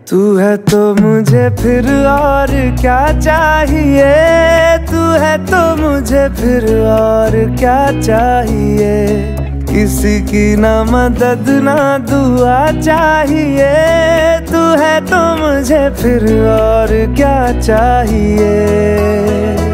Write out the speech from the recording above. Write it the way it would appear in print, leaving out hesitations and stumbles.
तू है तो मुझे फिर और क्या चाहिए, तू है तो मुझे फिर और क्या चाहिए। किसी की ना मदद ना दुआ चाहिए, तू है तो मुझे फिर और क्या चाहिए।